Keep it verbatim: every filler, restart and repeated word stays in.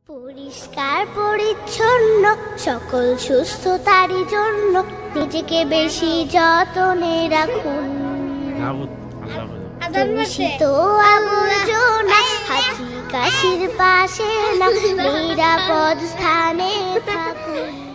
পরিষ্কার পরিচ্ছন্ন সকল সুস্থতারই জন্য নিজেকে বেশি যত্নে রাখুন। দূষিত আবর্জনা হাঁচি কাশির পাশে না, নিরাপদ স্থানে থাকুন।